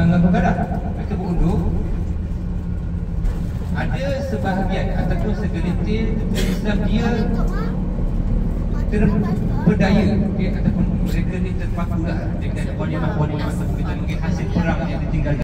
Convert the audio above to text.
bergadah, mereka berundur. Ada sebahagian ataupun segelintir Islam dia terpedaya, ataupun mereka ni terpakulah dengan polymer ataupun kita mungkin hasil perang yang ditinggalkan.